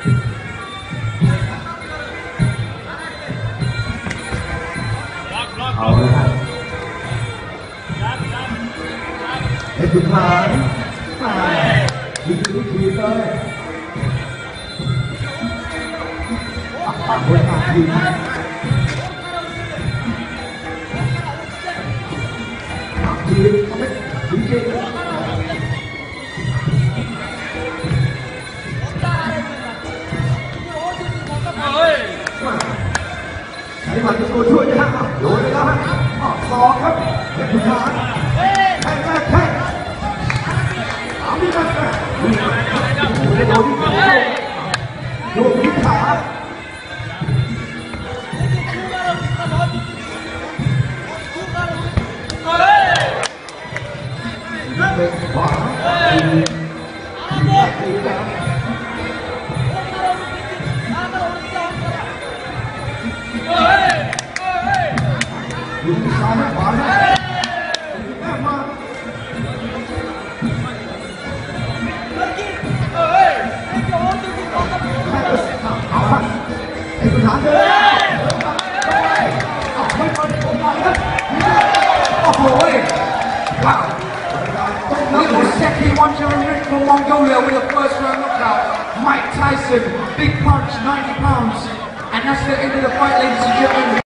เอาเลยครับไอ้คุณหานดีดีเลยคนหาดีนะดีทำไมดีจริงใช้มันเป็นตัวช่วยนะครับโดนไปแล้วครับสองครับไอ้คุณหานแข่งเอาดีมากเลยโดนที่ขาโดนที่ขาเป็นขวาดูซ้ายขวาแม่มาเอาไปไอ้คุณฐานเลยไม่พอได้ผมมาครับโอ้โหว้าวThat was Seki 100 from Mongolia with a first round knockout. Mike Tyson, big punch, 90 pounds. And that's the end of the fight, ladies and gentlemen.